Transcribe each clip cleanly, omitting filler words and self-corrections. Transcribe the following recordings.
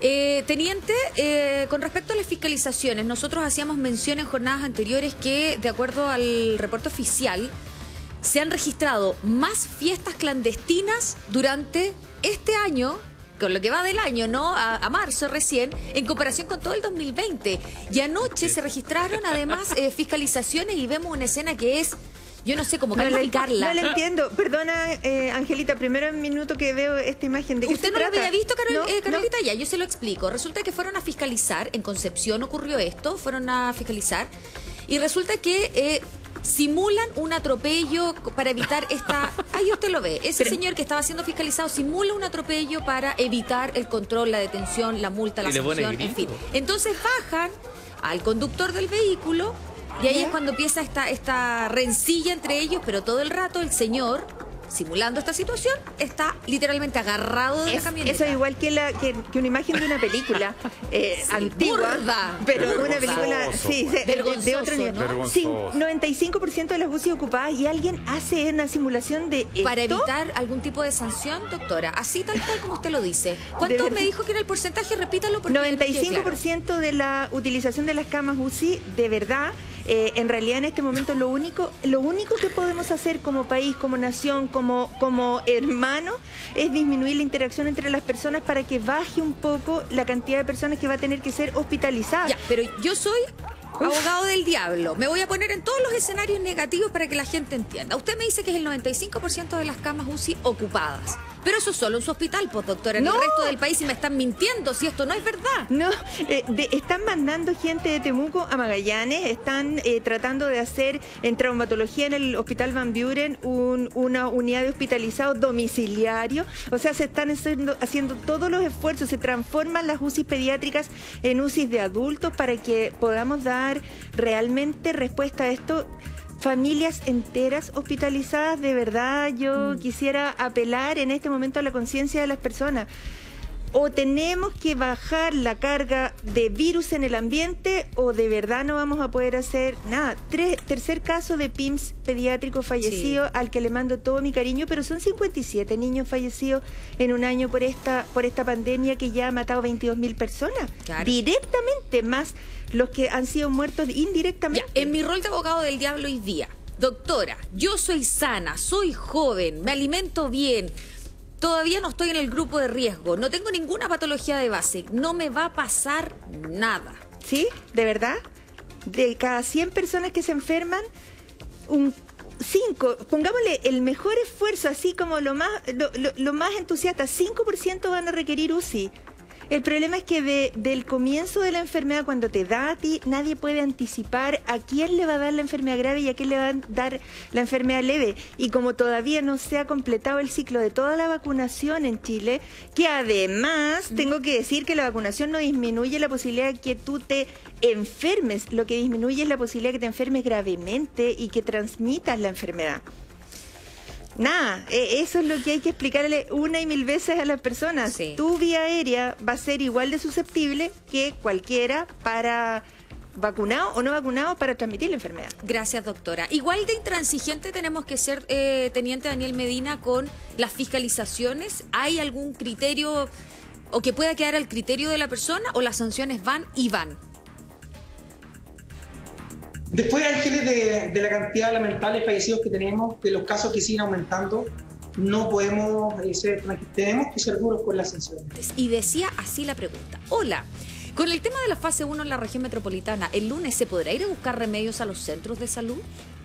Teniente, con respecto a las fiscalizaciones, nosotros hacíamos mención en jornadas anteriores que, de acuerdo al reporte oficial, se han registrado más fiestas clandestinas durante este año, con lo que va del año, ¿no? A marzo recién, en comparación con todo el 2020. Y anoche se registraron además fiscalizaciones y vemos una escena que es... Yo no sé cómo calificarla. No la entiendo. Perdona, Angelita, primero minuto que veo esta imagen. ¿De qué ¿Usted se no lo trata? había visto, Carolita? No. Ya, yo se lo explico. Resulta que fueron a fiscalizar, en Concepción ocurrió esto, fueron a fiscalizar, y resulta que simulan un atropello para evitar esta... Ahí usted lo ve. Ese señor que estaba siendo fiscalizado simula un atropello para evitar el control, la detención, la multa, la sanción, en fin. Entonces bajan al conductor del vehículo. Y ahí es cuando empieza esta rencilla entre ellos, pero todo el rato el señor, simulando esta situación, está literalmente agarrado de la camioneta. Eso es igual que una imagen de una película antigua, burda, pero una película de otro nivel. ¿no? 95% de las UCI ocupadas y alguien hace una simulación de esto. Para evitar algún tipo de sanción, doctora, así tal cual como usted lo dice. ¿Cuánto me dijo que era el porcentaje? Repítalo. Porque 95% de la utilización de las camas UCI, de verdad. En realidad en este momento lo único que podemos hacer como país, como nación, como hermano, es disminuir la interacción entre las personas para que baje un poco la cantidad de personas que va a tener que ser hospitalizadas. Ya, pero yo soy abogado del diablo. Me voy a poner en todos los escenarios negativos para que la gente entienda. Usted me dice que es el 95% de las camas UCI ocupadas. Pero eso es solo en su hospital, pues, doctora. En el resto del país, y me están mintiendo si esto no es verdad. No, están mandando gente de Temuco a Magallanes, están tratando de hacer en traumatología en el Hospital Van Buren una unidad de hospitalizados domiciliario. O sea, se están haciendo todos los esfuerzos, se transforman las UCI pediátricas en UCI de adultos para que podamos dar realmente respuesta a esto. Familias enteras hospitalizadas, de verdad yo quisiera apelar en este momento a la conciencia de las personas. O tenemos que bajar la carga de virus en el ambiente o de verdad no vamos a poder hacer nada. Tercer caso de PIMS pediátrico fallecido, al que le mando todo mi cariño, pero son 57 niños fallecidos en un año por esta pandemia que ya ha matado 22.000 personas. Claro. Directamente, más los que han sido muertos indirectamente. Ya, en mi rol de abogado del diablo hoy día, doctora, yo soy sana, soy joven, me alimento bien, todavía no estoy en el grupo de riesgo, no tengo ninguna patología de base, no me va a pasar nada. ¿Sí? ¿De verdad? De cada 100 personas que se enferman, 5, pongámosle el mejor esfuerzo, así como lo más entusiasta, 5% van a requerir UCI. El problema es que del comienzo de la enfermedad, cuando te da a ti, nadie puede anticipar a quién le va a dar la enfermedad grave y a quién le va a dar la enfermedad leve. Y como todavía no se ha completado el ciclo de toda la vacunación en Chile, que además tengo que decir que la vacunación no disminuye la posibilidad de que tú te enfermes, lo que disminuye es la posibilidad de que te enfermes gravemente y que transmitas la enfermedad. Nada, eso es lo que hay que explicarle una y mil veces a las personas. Sí. Tu vía aérea va a ser igual de susceptible que cualquiera para vacunado o no vacunado para transmitir la enfermedad. Gracias, doctora. Igual de intransigente tenemos que ser, teniente Daniel Medina, con las fiscalizaciones. ¿Hay algún criterio o que pueda quedar al criterio de la persona o las sanciones van y van? Después, Ángeles, de la cantidad lamentable de fallecidos que tenemos, de los casos que siguen aumentando, no podemos tenemos que ser duros con las sanciones. Y decía así la pregunta. Hola, con el tema de la fase 1 en la región metropolitana, ¿el lunes se podrá ir a buscar remedios a los centros de salud?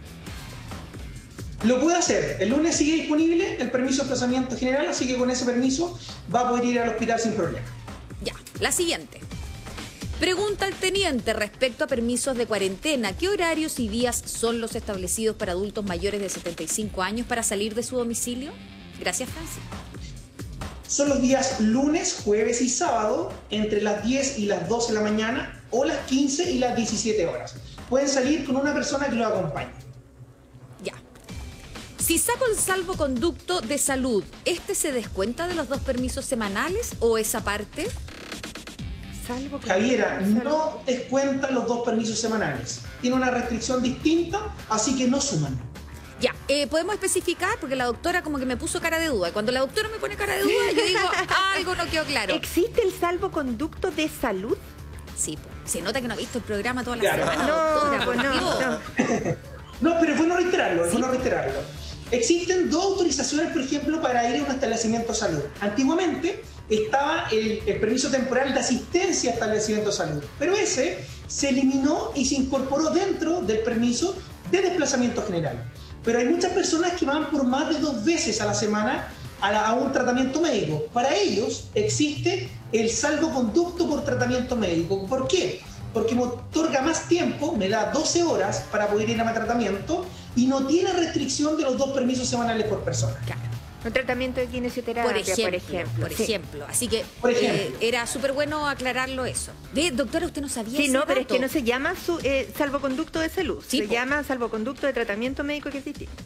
Lo puede hacer. El lunes sigue disponible el permiso de desplazamiento general, así que con ese permiso va a poder ir al hospital sin problema. Ya, la siguiente. Pregunta el teniente respecto a permisos de cuarentena. ¿Qué horarios y días son los establecidos para adultos mayores de 75 años para salir de su domicilio? Gracias, Francis. Son los días lunes, jueves y sábado entre las 10 y las 12 de la mañana o las 15 y las 17 horas. Pueden salir con una persona que los acompañe. Ya. Si saco el salvoconducto de salud, ¿este se descuenta de los 2 permisos semanales o esa parte? Javiera, no descuentan los 2 permisos semanales. Tiene una restricción distinta, así que no suman. Ya, podemos especificar, porque la doctora como que me puso cara de duda. Y cuando la doctora me pone cara de duda, yo digo, algo no quedó claro. ¿Existe el salvoconducto de salud? Sí, se nota que no ha visto el programa toda la Claro. semana, No, doctora, pues por Dios. No, pero es bueno reiterarlo. Existen dos autorizaciones, por ejemplo, para ir a un establecimiento de salud. Antiguamente estaba el permiso temporal de asistencia a establecimiento de salud, pero ese se eliminó y se incorporó dentro del permiso de desplazamiento general. Pero hay muchas personas que van por más de 2 veces a la semana a un tratamiento médico. Para ellos existe el salvoconducto por tratamiento médico. ¿Por qué? Porque me otorga más tiempo, me da 12 horas para poder ir a mi tratamiento y no tiene restricción de los 2 permisos semanales por persona. Claro. Un tratamiento de quimioterapia, Por Sí. ejemplo. Así que Por ejemplo. era súper bueno aclararlo eso. Doctora, usted no sabía Sí, ese no, pero es dato. que no se llama salvoconducto de salud, Sí, se po. llama salvoconducto de tratamiento médico, que es distinto.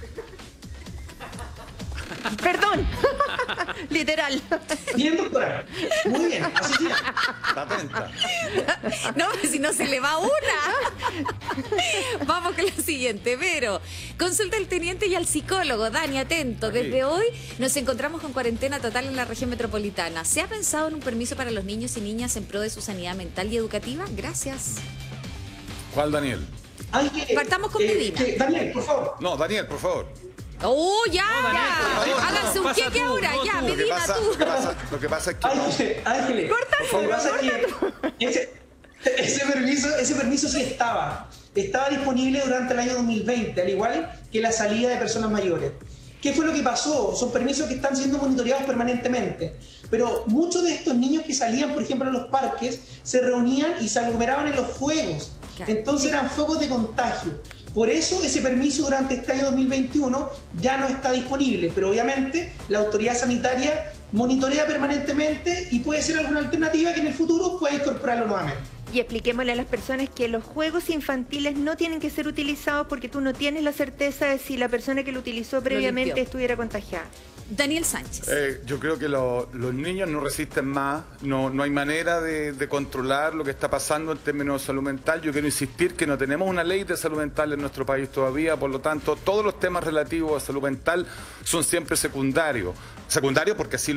Perdón, literal. Bien, doctora. Muy bien, así se llama. Está atenta. No, si no se le va una. Vamos con la siguiente, Vero. Consulta al teniente y al psicólogo. Dani, atento. Desde hoy nos encontramos con cuarentena total en la región metropolitana. ¿Se ha pensado en un permiso para los niños y niñas en pro de su sanidad mental y educativa? Gracias. ¿Cuál, Daniel? Ángel, Partamos con Medina. Daniel, por favor. No, Daniel, por favor. ¡Oh, ya! Daniel, por favor. Háganse un Pasa queque tú, ahora, no ya, tú. Medina, tú. Lo que pasa es que... Ángeles, Córtalo, lo que pasa es que ese permiso sí estaba disponible durante el año 2020, al igual que la salida de personas mayores. ¿Qué fue lo que pasó? Son permisos que están siendo monitoreados permanentemente, pero muchos de estos niños que salían, por ejemplo, a los parques, se reunían y se aglomeraban en los fuegos. Claro. Entonces eran focos de contagio. Por eso ese permiso durante este año 2021 ya no está disponible, pero obviamente la autoridad sanitaria monitorea permanentemente y puede ser alguna alternativa que en el futuro pueda incorporarlo nuevamente. Y expliquémosle a las personas que los juegos infantiles no tienen que ser utilizados porque tú no tienes la certeza de si la persona que lo utilizó previamente limpió. estuviera contagiada. Daniel Sánchez. Yo creo que los niños no resisten más, no hay manera de controlar lo que está pasando en términos de salud mental. Yo quiero insistir que no tenemos una ley de salud mental en nuestro país todavía, por lo tanto todos los temas relativos a salud mental son siempre secundarios. Secundario porque así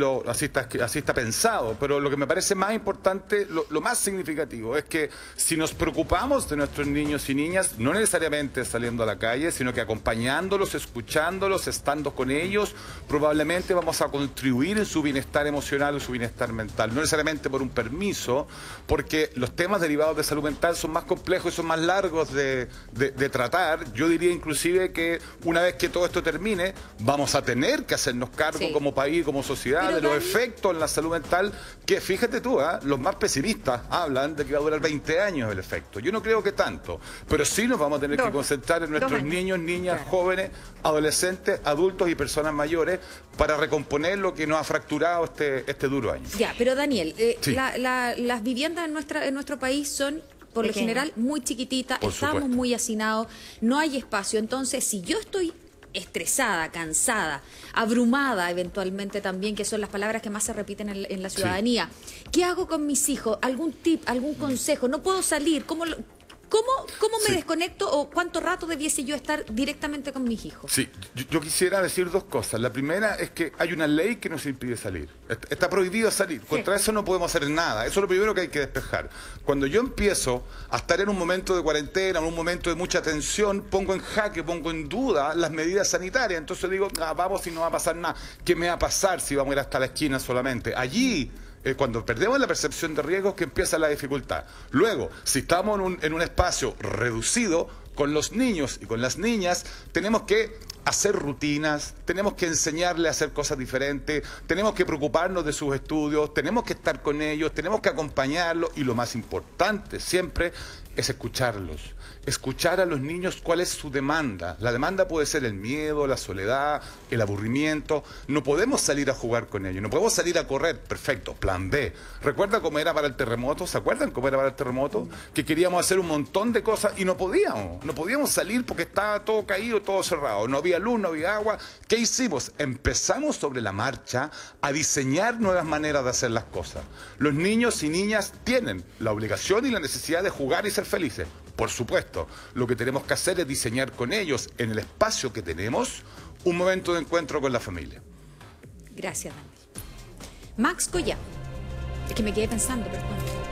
está pensado, pero lo que me parece más importante, lo más significativo, es que si nos preocupamos de nuestros niños y niñas, no necesariamente saliendo a la calle, sino que acompañándolos, escuchándolos, estando con ellos, probablemente vamos a contribuir en su bienestar emocional o su bienestar mental. No necesariamente por un permiso, porque los temas derivados de salud mental son más complejos y son más largos de tratar. Yo diría inclusive que una vez que todo esto termine, vamos a tener que hacernos cargo Sí. como país, como sociedad, Pero de los Dani, efectos en la salud mental, que fíjate tú, los más pesimistas hablan de que va a durar 20 años el efecto. Yo no creo que tanto, pero sí nos vamos a tener que concentrar en nuestros años. niños, niñas, Claro. jóvenes, adolescentes, adultos y personas mayores para recomponer lo que nos ha fracturado este duro año. Ya, pero Daniel, Sí. las viviendas en nuestro país son, por lo Pequeñas. general, muy chiquititas, Por estamos supuesto. muy hacinados, no hay espacio. Entonces, si yo estoy estresada, cansada, abrumada eventualmente también, que son las palabras que más se repiten en la ciudadanía, ¿qué hago con mis hijos? ¿Algún tip, algún consejo? No puedo salir, ¿cómo me Sí. desconecto o cuánto rato debiese yo estar directamente con mis hijos? Sí, yo quisiera decir 2 cosas. La primera es que hay una ley que nos impide salir. Está prohibido salir. Contra eso no podemos hacer nada. Eso es lo primero que hay que despejar. Cuando yo empiezo a estar en un momento de cuarentena, en un momento de mucha tensión, pongo en jaque, pongo en duda las medidas sanitarias. Entonces digo, vamos y no va a pasar nada. ¿Qué me va a pasar si vamos a ir hasta la esquina solamente? Allí... cuando perdemos la percepción de riesgos, que empieza la dificultad. Luego, si estamos en un espacio reducido, con los niños y con las niñas, tenemos que hacer rutinas, tenemos que enseñarles a hacer cosas diferentes, tenemos que preocuparnos de sus estudios, tenemos que estar con ellos, tenemos que acompañarlos y lo más importante siempre es escucharlos. Escuchar a los niños cuál es su demanda. La demanda puede ser el miedo, la soledad, el aburrimiento. No podemos salir a jugar con ellos, no podemos salir a correr. Perfecto, plan B. ¿Recuerda cómo era para el terremoto? ¿Se acuerdan cómo era para el terremoto? Que queríamos hacer un montón de cosas y no podíamos. No podíamos salir porque estaba todo caído, todo cerrado. No había luz, no había agua. ¿Qué hicimos? Empezamos sobre la marcha a diseñar nuevas maneras de hacer las cosas. Los niños y niñas tienen la obligación y la necesidad de jugar y ser felices. por supuesto. Lo que tenemos que hacer es diseñar con ellos, en el espacio que tenemos, un momento de encuentro con la familia. Gracias, Daniel. Max Collado. Es que me quedé pensando, perdón.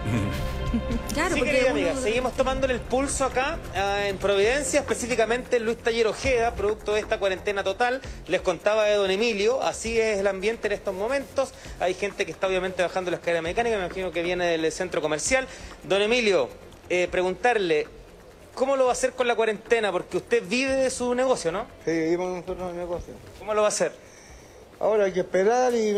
Claro, Sí, porque querida uno- amiga, seguimos tomándole el pulso acá en Providencia, específicamente en Luis Taller Ojeda, producto de esta cuarentena total. Les contaba de don Emilio, así es el ambiente en estos momentos. Hay gente que está obviamente bajando la escalera mecánica, me imagino que viene del centro comercial. Don Emilio, preguntarle, ¿cómo lo va a hacer con la cuarentena? Porque usted vive de su negocio, ¿no? Sí, vivimos nosotros en el negocio. ¿Cómo lo va a hacer? Ahora hay que esperar y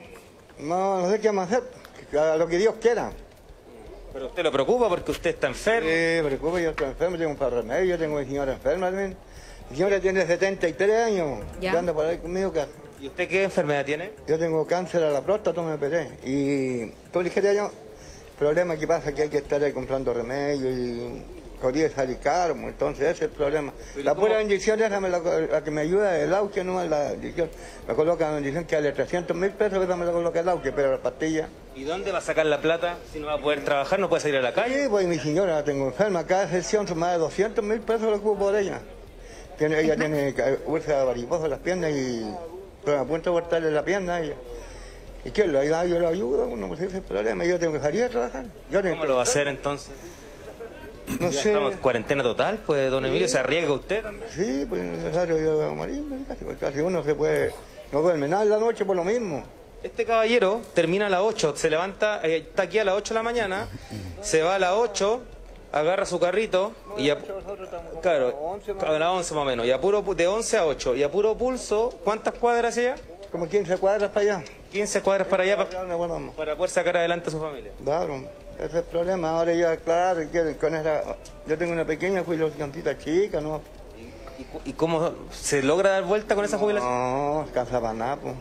no sé qué vamos a hacer, a lo que Dios quiera. Pero usted lo preocupa porque usted está enfermo. Me preocupa, yo estoy enfermo, tengo un par de remedios, yo tengo una señora enferma también. Mi señora tiene 73 años, Ya. que anda por ahí conmigo. ¿Y usted qué enfermedad tiene? Yo tengo cáncer a la próstata, me operé. Y tú le dijiste yo, el problema que pasa es que hay que estar ahí comprando remedios y podría salir caro, entonces ese es el problema. La pura inyección esa la que me ayuda es el auge, no es la inyección. Me colocan una inyección que vale 300.000 pesos, esa me la coloca el auge, pero la pastilla... ¿Y dónde va a sacar la plata si no va a poder trabajar, no puede salir a la calle? Sí, pues mi señora la tengo enferma, cada sesión son más de 200.000 pesos lo que por ella. Ella tiene úlcera varicosa en las piernas y pero a punto de cortarle la pierna a ella. ¿Y qué? Yo lo ayudo, no pues ese es el problema, yo tengo que salir a trabajar. ¿Cómo lo va a hacer entonces? No Ya sé. estamos en cuarentena total, pues don Emilio, ¿se arriesga usted también? Sí, pues es necesario yo morir, casi uno se puede, no duerme nada en la noche por lo mismo. Este caballero termina a las 8, se levanta, está aquí a las 8 de la mañana, se va a las 8, agarra su carrito y claro, a las 11 más o menos, y de 11 a 8, y a puro pulso, ¿cuántas cuadras allá? Como 15 cuadras para allá. 15 cuadras para allá Bueno, para poder sacar adelante a su familia. claro, ese es el problema. Ahora ya, claro, con esa, yo tengo una pequeña jubilacióncita chica, ¿no? ¿Y cómo se logra dar vuelta con esa jubilación? No, alcanza para nada, pues.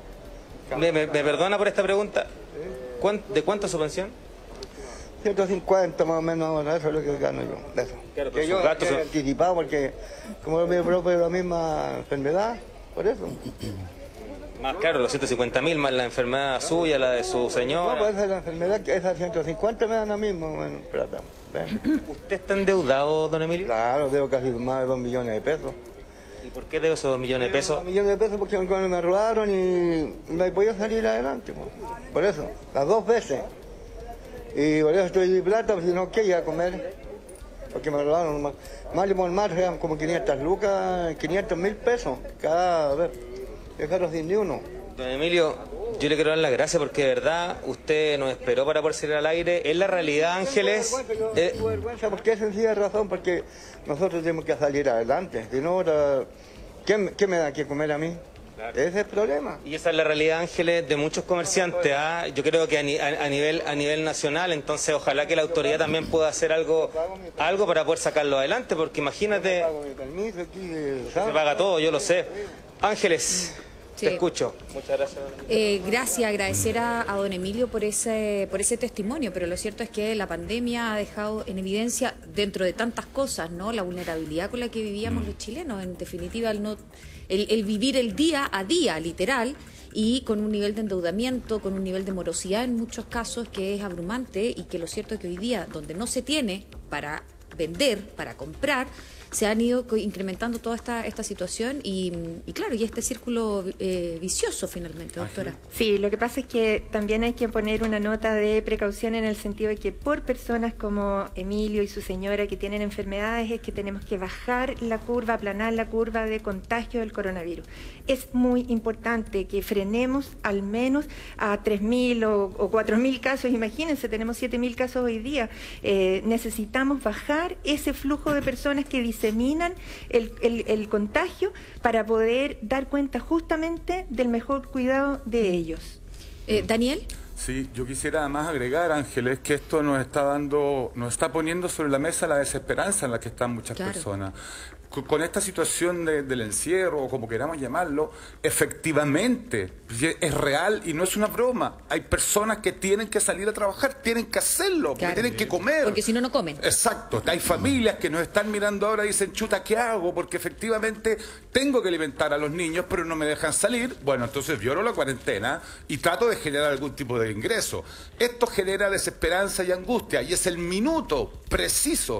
Me perdona por esta pregunta. ¿De cuánto es su pensión? 150 más o menos ahora, eso es lo que gano yo. De eso. Claro, pero Que sus yo gastos he son- anticipado porque como yo me preocupo de la misma enfermedad, por eso. Más claro, los 150.000 más la enfermedad suya, la de su No, señora. pues esa es la enfermedad, que esas 150 me dan lo mismo, bueno, plata. ¿Ven? ¿Usted está endeudado, don Emilio? Claro, debo casi más de 2 millones de pesos. ¿Y por qué debe esos 2 millones de pesos? 2 millones de pesos porque me robaron y no he podido salir adelante, pues. Por eso, las 2 veces. Y por eso estoy de plata, pues, si no, ¿qué iba a comer? Porque me robaron más limón más, eran como 500 lucas, 500.000 pesos cada vez. Dejaron sin ni uno. Don Emilio, yo le quiero dar las gracias porque de verdad usted nos esperó para poder salir al aire. Es la realidad, Ángeles. Tengo vergüenza porque es sencilla razón, porque nosotros tenemos que salir adelante. Si no, ahora, ¿qué me da que comer a mí? Ese es el problema. Y esa es la realidad, Ángeles, de muchos comerciantes. ¿Ah? Yo creo que a nivel nacional, entonces ojalá que la autoridad también pueda hacer algo para poder sacarlo adelante, porque imagínate, Pago mi permiso aquí, se paga todo, yo lo sé. Ángeles, Sí. te escucho. Muchas gracias. Gracias, agradecer a don Emilio por ese testimonio, pero lo cierto es que la pandemia ha dejado en evidencia, dentro de tantas cosas, ¿no?, la vulnerabilidad con la que vivíamos los chilenos, en definitiva el vivir el día a día, literal, y con un nivel de endeudamiento, con un nivel de morosidad en muchos casos que es abrumante, y que lo cierto es que hoy día, donde no se tiene para vender, para comprar, se han ido incrementando toda esta situación y claro, y este círculo vicioso finalmente, doctora. Sí, lo que pasa es que también hay que poner una nota de precaución en el sentido de que por personas como Emilio y su señora que tienen enfermedades es que tenemos que bajar la curva, aplanar la curva de contagio del coronavirus. Es muy importante que frenemos al menos a 3.000 o 4.000 casos. Imagínense, tenemos 7.000 casos hoy día. Necesitamos bajar ese flujo de personas que diseminan el contagio para poder dar cuenta justamente del mejor cuidado de ellos. Daniel. Sí, yo quisiera además agregar, Ángeles, que esto nos está poniendo sobre la mesa la desesperanza en la que están muchas Claro. personas. Con esta situación del encierro, o como queramos llamarlo, efectivamente es real y no es una broma. Hay personas que tienen que salir a trabajar, tienen que hacerlo, porque Claro. tienen que comer. Porque si no, no comen. Exacto, hay familias que nos están mirando ahora y dicen, chuta, ¿qué hago? Porque efectivamente tengo que alimentar a los niños, pero no me dejan salir. Bueno, entonces violo la cuarentena y trato de generar algún tipo de ingreso. Esto genera desesperanza y angustia, y es el minuto preciso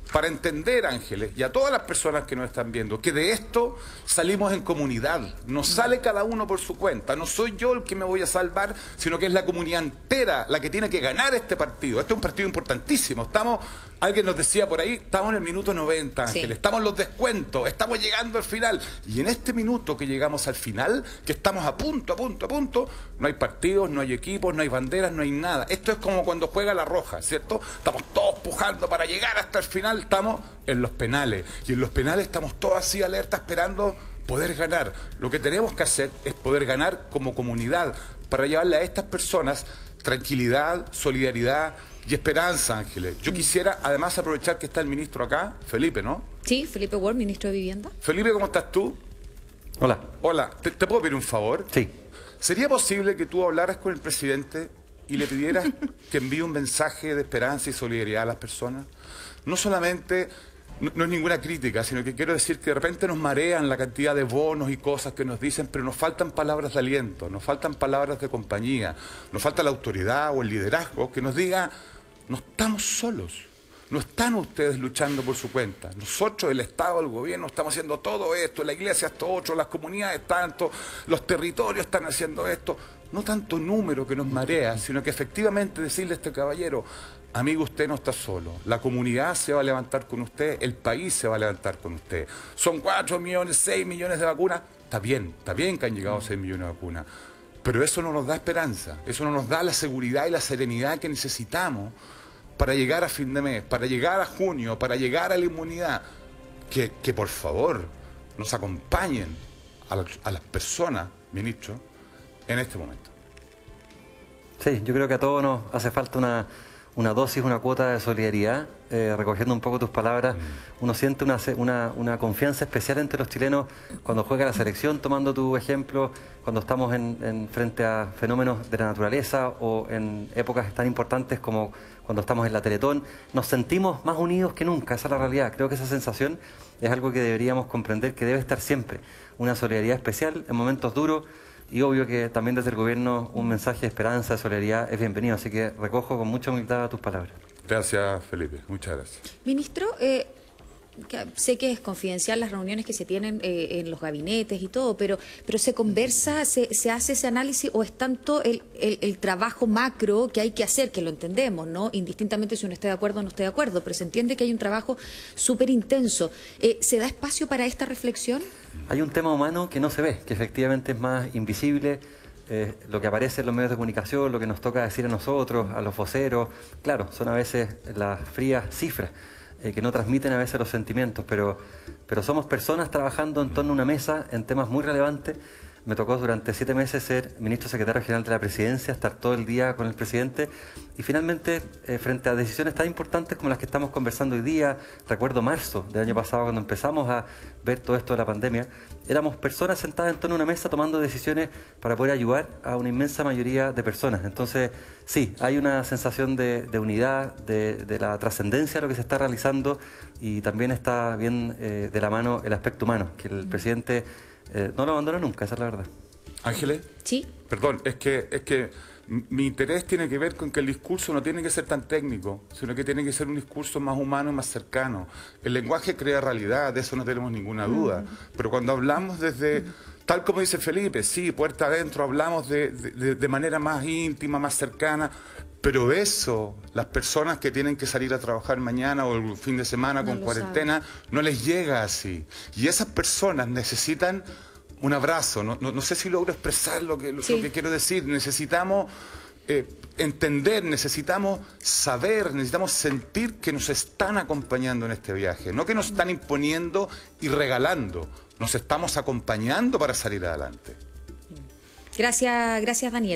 para entender, Ángeles, y a todas las personas que nos están viendo, que de esto salimos en comunidad. No sale cada uno por su cuenta. No soy yo el que me voy a salvar, sino que es la comunidad entera la que tiene que ganar este partido. Este es un partido importantísimo. Alguien nos decía por ahí, estamos en el minuto 90, Ángeles. Sí. Estamos en los descuentos, estamos llegando al final. Y en este minuto que llegamos al final, que estamos a punto, no hay partidos, no hay equipos, no hay banderas, no hay nada. Esto es como cuando juega la Roja, ¿cierto? Estamos todos pujando para llegar hasta el final. Estamos en los penales, y en los penales estamos todos así alerta esperando poder ganar. Lo que tenemos que hacer es poder ganar como comunidad para llevarle a estas personas tranquilidad, solidaridad y esperanza, Ángeles. Yo quisiera además aprovechar que está el ministro acá, Felipe, ¿no? Sí, Felipe Ward, ministro de Vivienda. Felipe, ¿cómo estás tú? Hola. Hola, ¿te puedo pedir un favor? Sí. ¿Sería posible que tú hablaras con el presidente y le pidieras que envíe un mensaje de esperanza y solidaridad a las personas? No solamente, no es ninguna crítica, sino que quiero decir que de repente nos marean la cantidad de bonos y cosas que nos dicen, pero nos faltan palabras de aliento, nos faltan palabras de compañía, nos falta la autoridad o el liderazgo que nos diga, no estamos solos, no están ustedes luchando por su cuenta. Nosotros, el Estado, el gobierno, estamos haciendo todo esto, la iglesia esto otro, las comunidades tanto, los territorios están haciendo esto. No tanto número que nos marea, sino que efectivamente decirle a este caballero, amigo, usted no está solo, la comunidad se va a levantar con usted, el país se va a levantar con usted. Son 4 millones, 6 millones de vacunas, está bien que han llegado 6 millones de vacunas, pero eso no nos da esperanza, eso no nos da la seguridad y la serenidad que necesitamos para llegar a fin de mes, para llegar a junio, para llegar a la inmunidad. Que por favor nos acompañen a las personas, ministro, en este momento. Sí, yo creo que a todos nos hace falta una dosis, una cuota de solidaridad. Recogiendo un poco tus palabras, uno siente una confianza especial entre los chilenos cuando juega la selección, tomando tu ejemplo, cuando estamos frente a fenómenos de la naturaleza o en épocas tan importantes como cuando estamos en la Teletón. Nos sentimos más unidos que nunca, esa es la realidad. Creo que esa sensación es algo que deberíamos comprender, que debe estar siempre. Una solidaridad especial en momentos duros. Y obvio que también desde el gobierno un mensaje de esperanza, de solidaridad es bienvenido, así que recojo con mucha humildad tus palabras. Gracias, Felipe, muchas gracias. Ministro, sé que es confidencial las reuniones que se tienen en los gabinetes y todo, pero se conversa, se hace ese análisis, o es tanto el trabajo macro que hay que hacer, que lo entendemos, ¿no? Indistintamente si uno esté de acuerdo o no esté de acuerdo, pero se entiende que hay un trabajo súper intenso. ¿Se da espacio para esta reflexión? Hay un tema humano que no se ve, que efectivamente es más invisible, lo que aparece en los medios de comunicación, lo que nos toca decir a nosotros, a los voceros. Claro, son a veces las frías cifras que no transmiten a veces los sentimientos, pero somos personas trabajando en torno a una mesa en temas muy relevantes. Me tocó durante 7 meses ser ministro secretario general de la presidencia, estar todo el día con el presidente y finalmente frente a decisiones tan importantes como las que estamos conversando hoy día, recuerdo marzo del año pasado cuando empezamos a ver todo esto de la pandemia, éramos personas sentadas en torno a una mesa tomando decisiones para poder ayudar a una inmensa mayoría de personas. Entonces sí, hay una sensación de unidad, de la trascendencia de lo que se está realizando y también está bien de la mano el aspecto humano, que el presidente no lo abandona nunca, esa es la verdad. ¿Ángeles? Sí. Perdón, es que mi interés tiene que ver con que el discurso no tiene que ser tan técnico, sino que tiene que ser un discurso más humano y más cercano. El lenguaje crea realidad, de eso no tenemos ninguna duda. Pero cuando hablamos desde, tal como dice Felipe, sí, puerta adentro, hablamos de manera más íntima, más cercana, pero eso, las personas que tienen que salir a trabajar mañana o el fin de semana con cuarentena, no les llega así. Y esas personas necesitan un abrazo. No sé si logro expresar lo que quiero decir. Necesitamos entender, necesitamos saber, necesitamos sentir que nos están acompañando en este viaje. No que nos están imponiendo y regalando. Nos estamos acompañando para salir adelante. Gracias, Daniel.